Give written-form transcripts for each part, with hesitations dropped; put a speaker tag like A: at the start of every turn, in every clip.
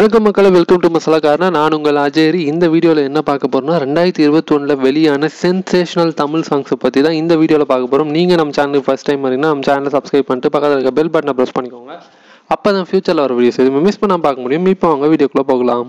A: வணக்கம் மக்களே, welcome to masala corner. நான் உங்கள் அஜய். இந்த வீடியோவில் என்ன பார்க்க போறோம்னா 2021 வெளியான சென்சேஷனல் தமிழ் சாங்ஸை பற்றி தான் இந்த வீடியோவில் பார்க்க போகிறோம். நீங்கள் நம்ம சேனலுக்கு ஃபர்ஸ்ட் டைம் வரீங்கன்னா நம்ம சேனலை சப்ஸ்கிரைப் பண்ணிட்டு பக்கத்தில் இருக்க பெல் பட்டனை ப்ரெஸ் பண்ணிக்கோங்க. அப்போ தான் ஃபியூச்சரில் வர வீடியோஸ் எதுவுமே மிஸ் பண்ணாமல் பார்க்க முடியும். இப்போ அவங்க வீடியோக்குள்ளே போகலாம்.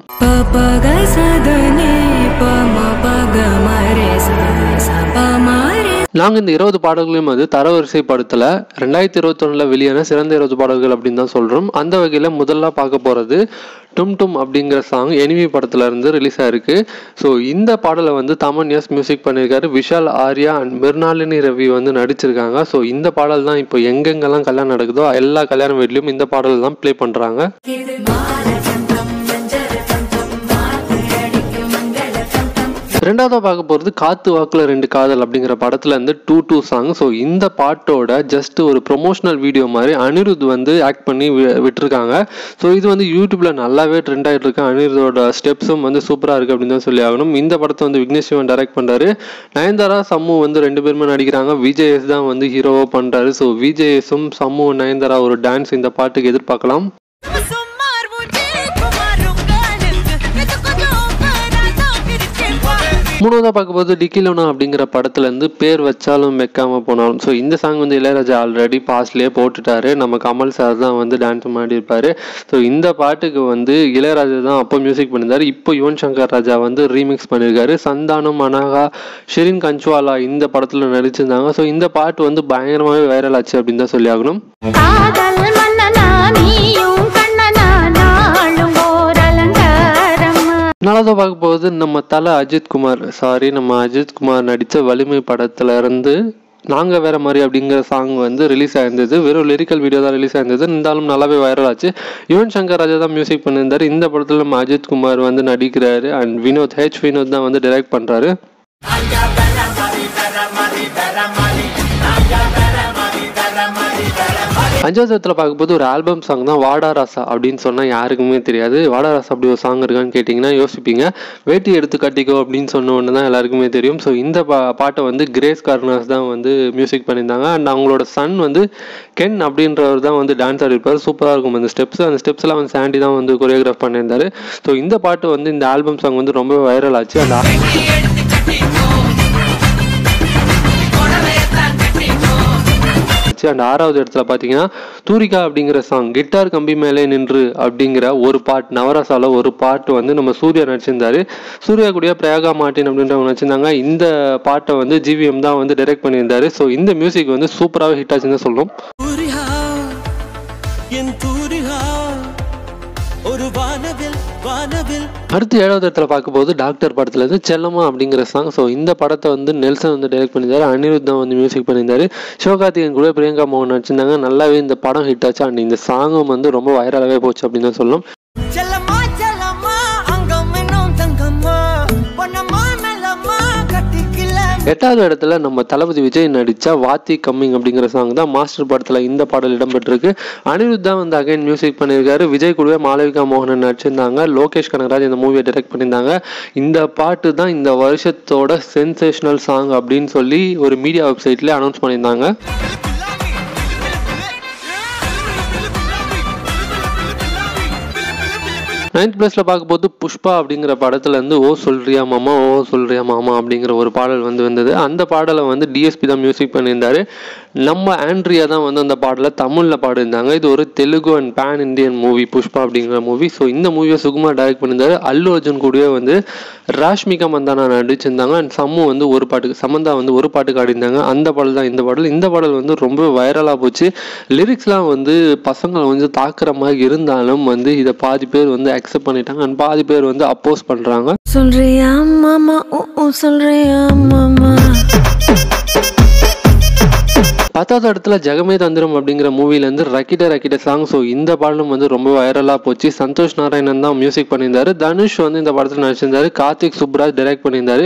A: நாங்கள் இந்த 20 பாடல்களையும் தரவரிசைப்படுத்தல 2021 வெளியான சிறந்த 20 பாடல்கள் அப்படின்னு தான் சொல்கிறோம். அந்த வகையில் முதல்ல பார்க்க போகிறது டும் டும் அப்படிங்கிற சாங் எனிமி படத்துல இருந்து ரிலீஸ் ஆயிருக்கு. ஸோ இந்த பாடலை தமன் எஸ் மியூசிக் பண்ணியிருக்காரு. விஷால், ஆர்யா அண்ட் மிர்னாலினி ரவி நடிச்சிருக்காங்க. ஸோ இந்த பாடல் தான் இப்போ எங்கெங்கெல்லாம் கல்யாணம் நடக்குதோ எல்லா கல்யாண வீட்லையும் இந்த பாடல் தான் ப்ளே பண்றாங்க. ரெண்டாவதாக பார்க்க போகிறது காத்து வாக்குல 2 காதல் அப்படிங்கிற படத்துல இருந்து 2 சாங். ஸோ இந்த பாட்டோட ஜஸ்ட் ஒரு ப்ரொமோஷனல் வீடியோ மாதிரி அனிருத் ஆக்ட் பண்ணி விட்டுருக்காங்க. ஸோ இது யூடியூப்ல நல்லாவே ட்ரெண்ட் ஆகிட்டு இருக்கு. அனிருத்தோட ஸ்டெப்ஸும் சூப்பராக இருக்கு அப்படின்னு தான் சொல்லி ஆகணும். இந்த படத்தை விக்னேஷ் சிவன் டைரக்ட் பண்றாரு. நயன்தாரா, சம்மு 2 பேருமே நடிக்கிறாங்க. விஜய் தான் ஹீரோவா பண்றாரு. ஸோ விஜய்ஸும் சம்மு, நயன்தாரா ஒரு டான்ஸ் இந்த பாட்டுக்கு எதிர்பார்க்கலாம். மூணாவதாக பார்க்கும்போது டிக்கிலோனா அப்படிங்கிற படத்துல இருந்து பேர் வச்சாலும் வைக்காம போனாலும். ஸோ இந்த சாங் இளையராஜா ஆல்ரெடி பாஸ்ட்லேயே போட்டுட்டாரு. நம்ம கமல் சார் தான் டான்ஸ் மாடிருப்பாரு. ஸோ இந்த பாட்டுக்கு இளையராஜா தான் அப்போ மியூசிக் பண்ணியிருந்தாரு. இப்போ யுவன் சங்கர் ராஜா ரீமிக்ஸ் பண்ணியிருக்காரு. சந்தானம், அனாகா, ஷெரின் கஞ்சுவாலா இந்த படத்துல நடிச்சிருந்தாங்க. ஸோ இந்த பாட்டு பயங்கரமாகவே வைரல் ஆச்சு அப்படின்னு தான் சொல்லி ஆகணும். நாலாவதாக பார்க்க போகுது நம்ம அஜித் குமார் நடித்த வலிமை படத்துல இருந்து நாங்க வேற மாதிரி அப்படிங்கிற சாங் ரிலீஸ் ஆயிருந்தது. வெறும் லிரிக்கல் வீடியோ தான் ரிலீஸ் ஆயிருந்தது. இருந்தாலும் நல்லாவே வைரல் ஆச்சு. யுவன் சங்கர் ராஜா தான் மியூசிக் பண்ணியிருந்தாரு. இந்த படத்துல நம்ம அஜித் குமார் நடிக்கிறாரு. அண்ட் வினோத் தான் டைரக்ட் பண்றாரு. அஞ்சாவது இடத்துல பார்க்கும்போது ஒரு ஆல்பம் சாங் தான் வாடா ராசா அப்படின்னு சொன்னால் யாருக்குமே தெரியாது. வாடா ராசா அப்படி ஒரு சாங் இருக்கான்னு கேட்டிங்கன்னா யோசிப்பீங்க. வேட்டி எடுத்து கட்டிக்கோ அப்படின்னு சொன்ன ஒன்று தான் எல்லாருக்குமே தெரியும். ஸோ இந்த பாட்டை கிரேஸ் கார்னர்ஸ் தான் மியூசிக் பண்ணியிருந்தாங்க. அண்ட் அவங்களோட சன் கென் அப்படின்றவர் தான் டான்ஸ் ஆடிருப்பார். சூப்பராக இருக்கும் அந்த ஸ்டெப்ஸ்லாம் சாண்டி தான் கொரியோகிராஃப் பண்ணியிருந்தாரு. ஸோ இந்த பாட்டு இந்த ஆல்பம் சாங் ரொம்ப வைரல் ஆச்சு. அண்ட் ஆறாவது இடத்துல பார்த்தீங்கன்னா தூரிகா அப்படிங்கிற சாங் கிட்டார் கம்பி மேலே நின்று அப்படிங்கிற ஒரு பாட்டு நவராசால ஒரு பாட்டு நம்ம சூர்யா நடிச்சிருந்தாரு. சூர்யா கூடிய பிரயாகா மார்டின் அப்படின்றவங்க நடிச்சிருந்தாங்க. இந்த பாட்டை ஜிவிஎம் தான் டைரக்ட் பண்ணியிருந்தாரு. ஸோ இந்த மியூசிக் சூப்பராகவே ஹிட் ஆச்சுன்னு தான் சொல்லணும். அடுத்து 7வது இடத்துல பார்க்கும்போது டாக்டர் படத்துல இருந்து செல்லம்மா அப்படிங்கிற சாங். ஸோ இந்த படத்தை நெல்சன் டைரக்ட் பண்ணியிருந்தாரு. அனிருத் தான் மியூசிக் பண்ணியிருந்தாரு. சிவகார்த்திகேயன் கூட பிரியங்கா மோகன் நடிச்சிருந்தாங்க. நல்லாவே இந்த படம் ஹிட் ஆச்சு. அண்ட் இந்த சாங்கும் ரொம்ப வைரலாகவே போச்சு அப்படின்னு தான் சொல்லணும். 8வது இடத்துல நம்ம தளபதி விஜய் நடிச்ச வாத்தி கம்மிங் அப்படிங்கிற சாங் தான் மாஸ்டர் படத்துல இந்த பாடல் இடம்பெற்றிருக்கு. அனிருத் தான் அகைன் மியூசிக் பண்ணியிருக்காரு. விஜய் கூடவே மாளவிகா மோகன் நடிச்சிருந்தாங்க. லோகேஷ் கனகராஜ் இந்த மூவியை டைரக்ட் பண்ணியிருந்தாங்க. இந்த பாட்டு தான் இந்த வருஷத்தோட சென்சேஷனல் சாங் அப்படின்னு சொல்லி ஒரு மீடியா வெப்சைட்ல அனௌன்ஸ் பண்ணியிருந்தாங்க. 9th பிளேஸ்ல பார்க்கும்போது புஷ்பா அப்படிங்கிற படத்துல இருந்து ஓ சொல்றியா மாமா அப்படிங்கிற ஒரு பாடல் வந்தது. அந்த பாடலை டிஎஸ்பி தான் மியூசிக் பண்ணியிருந்தாரு. நம்ம ஆண்ட்ரியா தான் அந்த பாடலை தமிழ்ல பாடிருந்தாங்க. இது ஒரு Telugu and pan Indian movie Pushpa அப்படிங்கிற மூவி. ஸோ இந்த மூவியை சுகுமார் டைரக்ட் பண்ணியிருந்தாரு. அல்லு அர்ஜுன் கூடவே ராஷ்மிகா மந்தானா நடிச்சிருந்தாங்க. அண்ட் சமந்தா ஒரு பாட்டுக்கு ஆடிருந்தாங்க. அந்த பாடல் தான் இந்த பாடல். இந்த பாடல் ரொம்ப வைரலா போச்சு. லிரிக்ஸ்லாம் பசங்களை தாக்குற மாதிரி இருந்தாலும் இதை பாதி பேர் அக்செப்ட் பண்ணிட்டாங்க. அண்ட் பாதி பேர் அப்போஸ் பண்றாங்க. சொல்றியா மாமா சொல்றியா மாமா. 10வது இடத்துல ஜெகமே தந்திரம் அப்படிங்கிற மூவில இருந்து ரக்கிட்ட சாங். ஸோ இந்த பாடலும் ரொம்ப வைரலா போச்சு. சந்தோஷ் நாராயணன் தான் மியூசிக் பண்ணியிருந்தாரு. தனுஷ் இந்த படத்துல நடிச்சிருந்தாரு. கார்த்திக் சுப்ராஜ் டைரக்ட் பண்ணியிருந்தாரு.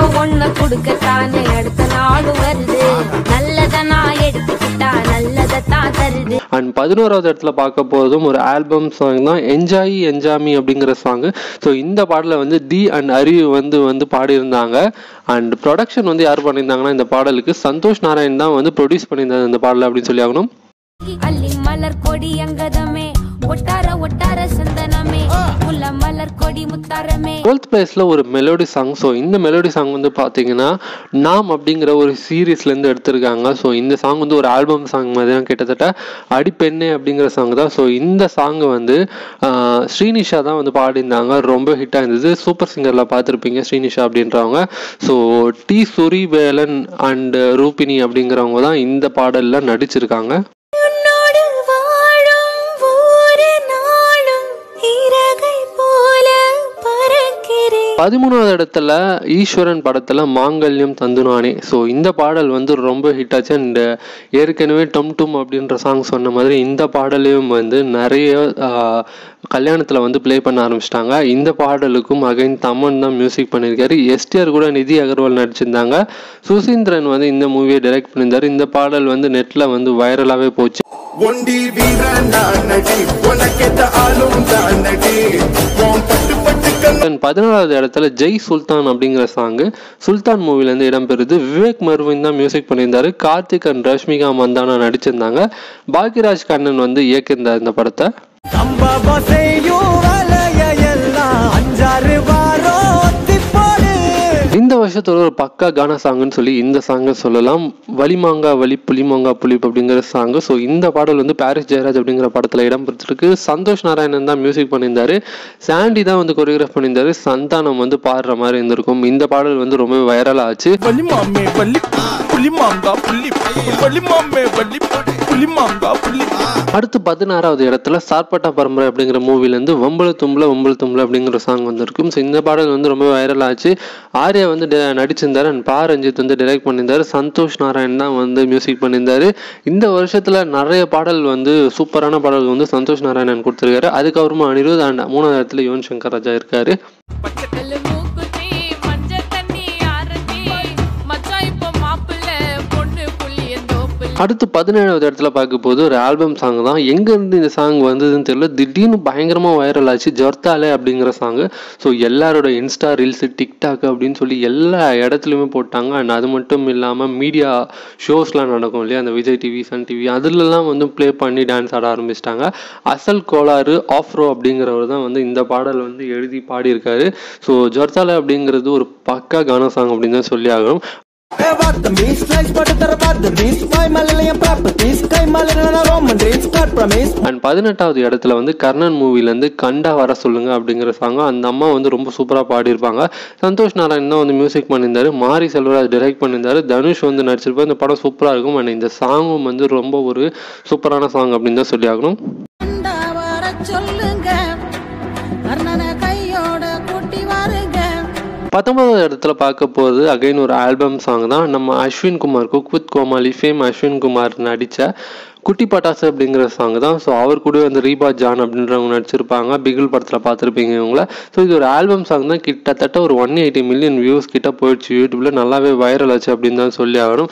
A: அண்ட் 11வது இடத்துல பார்க்க போறதும் ஒரு ஆல்பம் சாங் தான் என்ஜாமி அப்படிங்கிற சாங். ஸோ இந்த பாடல டி அண்ட் அறிவு பாடியிருந்தாங்க. அண்ட் ப்ரொடக்ஷன் யார் பண்ணியிருந்தாங்கன்னா இந்த பாடலுக்கு சந்தோஷ் நாராயண் தான் ப்ரொடியூஸ் பண்ணியிருந்தாங்க இந்த பாடல அப்படின்னு சொல்லி ஆகணும். மலர் கொடி அங்கதமே ஒட்டார ஒட்டார சந்தனமே டுவெல்த் பிளேஸ்ல ஒரு மெலோடி சாங். ஸோ இந்த மெலோடி சாங் வந்து பார்த்தீங்கன்னா நாம் அப்படிங்கிற ஒரு சீரீஸ்லேருந்து எடுத்திருக்காங்க. ஸோ இந்த சாங் வந்து ஒரு ஆல்பம் சாங் மாதிரி தான், கிட்டத்தட்ட அடிப்பெண்ணே அப்படிங்கிற சாங் தான். ஸோ இந்த சாங் வந்து ஸ்ரீனிஷா தான் வந்து பாடியிருந்தாங்க. ரொம்ப ஹிட்டாக இருந்தது. சூப்பர் சிங்கரில் பார்த்துருப்பீங்க ஸ்ரீனிஷா அப்படின்றவங்க. So D Surivelan and Rubini அப்படிங்கிறவங்க தான் இந்த பாடலில் நடிச்சிருக்காங்க. 13வது இடத்துல ஈஸ்வரன் படத்துல மாங்கல்யம் தந்துனானே. ஸோ இந்த பாடல் வந்து ரொம்ப ஹிட் ஆச்சு. அண்ட் ஏற்கனவே டம் டும் அப்படின்ற சாங் சொன்ன மாதிரி இந்த பாடலையும் வந்து நிறைய கல்யாணத்தில் வந்து ப்ளே பண்ண ஆரம்பிச்சிட்டாங்க. இந்த பாடலுக்கும் அகைன் தமன் தான் மியூசிக் பண்ணியிருக்காரு. எஸ்டிஆர் கூட நிதி அகர்வால் நடிச்சிருந்தாங்க. சுசீந்திரன் வந்து இந்த மூவியை டைரக்ட் பண்ணியிருந்தாரு. இந்த பாடல் வந்து நெட்டில் வந்து வைரலாகவே போச்சு. 14வது இடத்துல ஜெய் சுல்தான் அப்படிங்கிற சாங் சுல்தான் மூவிலேருந்து இடம்பெறுது. விவேக் மருவின் தான் மியூசிக் பண்ணியிருந்தாரு. கார்த்திக் அண்ட் ரஷ்மிகா மந்தானா நடிச்சிருந்தாங்க. பாக்யராஜ் கண்ணன் வந்து இயக்கியிருந்தார் இந்த படத்தை. இந்த வருஷத்தோட ஒரு பக்கா கானா சாங்குன்னு சொல்லி இந்த சாங்கை சொல்லலாம். வலிமாங்கா வலி புலிமாங்கா புலிப் அப்படிங்கிற சாங்கு. ஸோ இந்த பாடல் வந்து பாரிஸ் ஜெயராஜ் அப்படிங்கிற படத்தில் இடம்பெற்றிருக்கு. சந்தோஷ் நாராயணன் தான் மியூசிக் பண்ணியிருந்தாரு. சாண்டி தான் வந்து கொரியோகிராஃப் பண்ணியிருந்தாரு. சந்தானம் வந்து பாடுற மாதிரி இருந்திருக்கும். இந்த பாடல் வந்து ரொம்ப வைரல் ஆச்சு. அடுத்து 16வது இடத்துல சார்பட்டா பரம்பரை அப்படிங்கிற மூவிலேருந்து வம்பள தும்பல அப்படிங்கிற சாங் வந்திருக்கும். ஸோ இந்த பாடல் வந்து ரொம்ப வைரல் ஆச்சு. ஆர்யா வந்து நடிச்சிருந்தாரு. அண்ட் பா ரஞ்சித் வந்து டைரக்ட் பண்ணியிருந்தாரு. சந்தோஷ் நாராயண் தான் வந்து மியூசிக் பண்ணியிருந்தாரு. இந்த வருஷத்துல நிறைய பாடல் வந்து சூப்பரான பாடல் வந்து சந்தோஷ் நாராயணன் கொடுத்துருக்காரு. அதுக்கப்புறமா அனிருத் அண்ட் 3வது இடத்துல யுவன் சங்கர் ராஜா இருக்காரு. அடுத்து 17வது இடத்துல பார்க்க போது ஒரு ஆல்பம் சாங் தான். எங்கேருந்து இந்த சாங் வந்ததுன்னு தெரியல, திடீர்னு பயங்கரமாக வைரல் ஆச்சு. ஜொர்த்தாலே அப்படிங்கிற சாங்கு. ஸோ எல்லாரோட இன்ஸ்டா ரீல்ஸு டிக்டாக் அப்படின்னு சொல்லி எல்லா இடத்துலையுமே போட்டாங்க. அண்ட் அது மட்டும் இல்லாமல் மீடியா ஷோஸ்லாம் நடக்கும் இல்லையா, அந்த விஜய் டிவி, சன் டிவி, அதுலலாம் வந்து ப்ளே பண்ணி டான்ஸ் ஆட ஆரம்பிச்சிட்டாங்க. அசல் கோளாறு ஆஃப்ரோ அப்படிங்கிறவர் தான் வந்து இந்த பாடல் வந்து எழுதி பாடியிருக்காரு. ஸோ ஜொர்த்தாலே அப்படிங்கிறது ஒரு பக்கா கானா சாங் அப்படின்னு தான் சொல்லி ஆகணும். அண்ட் 18வது இடத்துல வந்து கர்ணன் மூவிலேருந்து கண்டா வர சொல்லுங்க அப்படிங்கிற சாங். அந்த அம்மா வந்து ரொம்ப சூப்பராக பாடியிருப்பாங்க. சந்தோஷ் நாராயண் தான் வந்து மியூசிக் பண்ணியிருந்தாரு. மாரி செல்வராஜ் டைரக்ட் பண்ணியிருந்தாரு. தனுஷ் வந்து நடிச்சிருப்பாரு. இந்த படம் சூப்பராக இருக்கும். அண்ட் இந்த சாங்கும் வந்து ரொம்ப ஒரு சூப்பரான சாங் அப்படின்னு தான் சொல்லி ஆகணும். பத்தொன்பதாவது இடத்துல பார்க்க போகிறது அகைன் ஒரு ஆல்பம் சாங் தான். நம்ம Ashwin Kumar, cook with Komali fame Ashwin Kumar நடித்த குட்டி பட்டாசு அப்படிங்கிற சாங் தான். ஸோ அவர் கூட வந்து ரீபா ஜான் அப்படின்றவங்க நடிச்சிருப்பாங்க. பிகில் படத்தில் பார்த்துருப்பீங்க இவங்கள. ஸோ இது ஒரு ஆல்பம் சாங் தான். கிட்டத்தட்ட ஒரு 180 மில்லியன் வியூஸ் கிட்ட போயிடுச்சு. யூடியூப்ல நல்லாவே வைரல் ஆச்சு அப்படின்னு தான் சொல்லி ஆகணும்.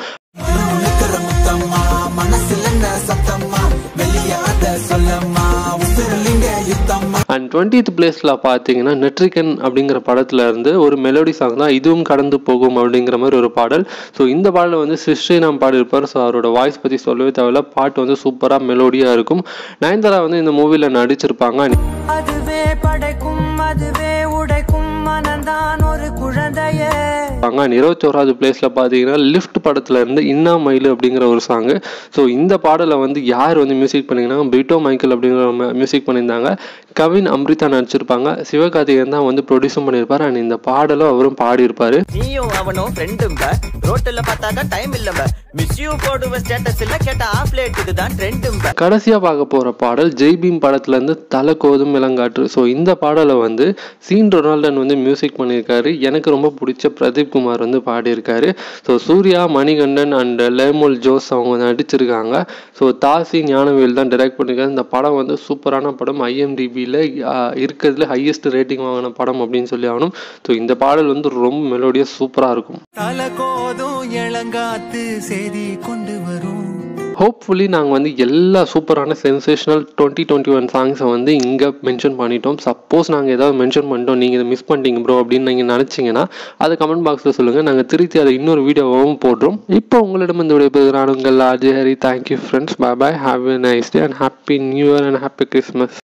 A: அண்ட் 20th பிளேஸில் பார்த்தீங்கன்னா நெட்ரிகன் அப்படிங்கிற படத்துல இருந்து ஒரு மெலோடி சாங் தான். இதுவும் கடந்து போகும் அப்படிங்கிற மாதிரி ஒரு பாடல். ஸோ இந்த பாடல் வந்து ஸ்ரீராம் பாடியிருப்பார். ஸோ அவரோட வாய்ஸ் பற்றி சொல்லவே தேவையில்ல. பாட்டு வந்து சூப்பராக மெலோடியாக இருக்கும். நயன்தாரா வந்து இந்த மூவியில் நடிச்சிருப்பாங்க. அதுவே படைக்கும் அதுவே உடைக்கும் மனந்தான் ஒரு குழந்தையே. 21வது பிளேஸ்ல பாத்தீங்கன்னா லிஃப்ட் படத்துல இருந்து இன்னா மயில் அப்படிங்கிற ஒரு சாங். ஸோ இந்த பாடலை வந்து யார் வந்து மியூசிக் பண்ணிங்கன்னா பிரிட்டோ மைக்கேல் அப்படிங்கிற மியூசிக் பண்ணியிருந்தாங்க. கவின் அம்ரிதா நடிச்சிருப்பாங்க. சிவகார்த்திகேயன் தான் வந்து ப்ரொடியூஸும் பண்ணியிருப்பாரு. அண்ட் இந்த பாடலும் அவரும் பாடியிருப்பாரு. கடைசியா பார்க்க போற பாடல் ஜெய்பீம் படத்துல இருந்து தலை கோதும் இளங்காற்று. ஸோ இந்த பாடலை வந்து சீன் ரொனால்டன் வந்து மியூசிக் பண்ணியிருக்காரு. எனக்கு ரொம்ப பிடிச்ச பிரதீப் குமார் வந்து பாடியிருக்காரு. So Suriya, Manikandan and Lemuel Jose அவங்க நடிச்சிருக்காங்க. ஸோ தாசி ஞானவேல் தான் டைரக்ட் பண்ணியிருக்காரு. இந்த படம் வந்து சூப்பரான படம். IMDb இருக்கிறதுல ஹையஸ்ட் ரேட்டிங் வாங்கின படம் அப்படின்னு சொல்லி ஆகணும். ஸோ இந்த பாடல் வந்து ரொம்ப மெலோடியா சூப்பரா இருக்கும். ஹோப்ஃபுல்லி நாங்கள் வந்து எல்லா சூப்பரான சென்சேஷனல் 2021 சாங்ஸை வந்து இங்கே மென்ஷன் பண்ணிட்டோம். சப்போஸ் நாங்கள் ஏதாவது மென்ஷன் பண்ணிட்டோம், நீங்கள் இதை மிஸ் பண்ணிட்டீங்க ப்ரோ அப்படின்னு நீங்கள் நினச்சிங்கன்னா அதை கமெண்ட் பாக்ஸில் சொல்லுங்கள். நாங்கள் திருத்தி அதை இன்னொரு வீடியோவும் போடுறோம். இப்போ உங்களிடம் இந்த விடைபெறுகிறான் உங்கள் RJ Hari. Thank you friends. Bye bye. Have a nice day and happy new year and happy Christmas.